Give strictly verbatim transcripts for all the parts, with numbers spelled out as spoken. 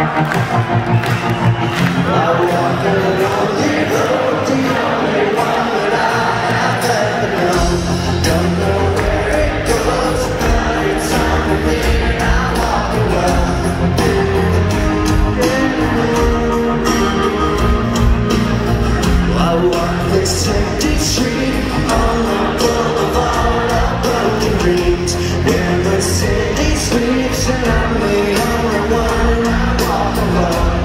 This empty street on the Boulevard of broken dreams, where the city sleeps and I'm the only one. I walk alone.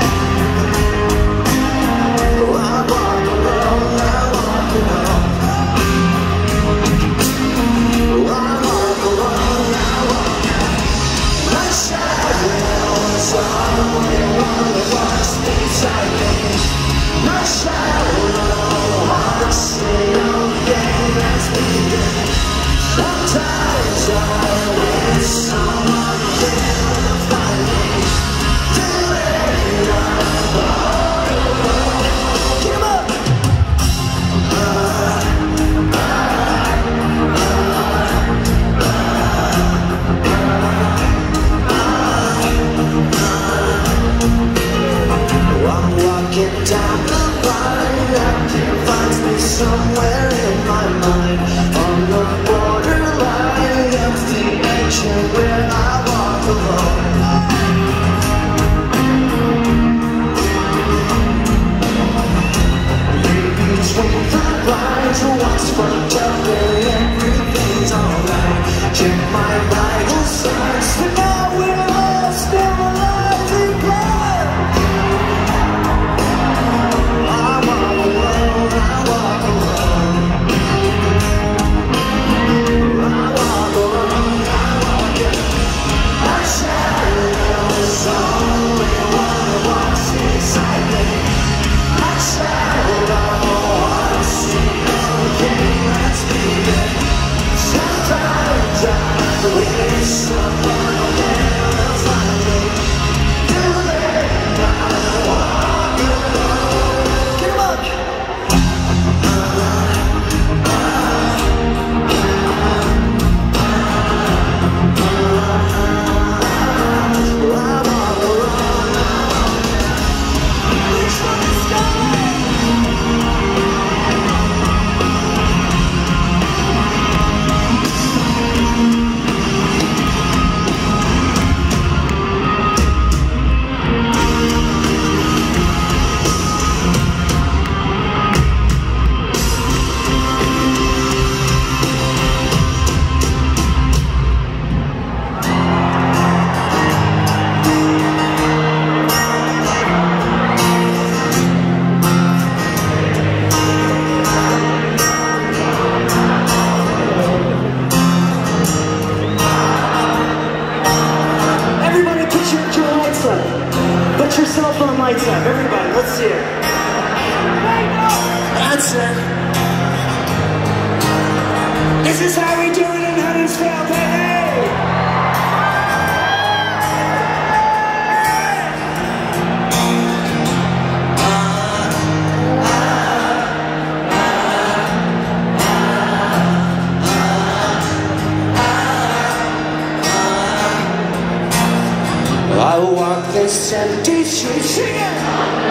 Oh, I walk alone. I walk alone. Oh, I walk alone. I walk alone. My shadow is the only one that walks beside me. My shadow. Sometimes I wish someone there to find me. Too late, I'm all alone. Get 'em up! I'm walking down the line, nothing finds me somewhere in my mind. On the borderline of the ancient where I walk alone. Read between the lines, what's fucked up and everything's alright. Check my vital signs, but now we're all still alive to play. I walk alone, I walk alone. Put your cell phone lights up, everybody, let's see it. That's it. This is how we do it in Huntersville, baby! I walk this empty street, sing it!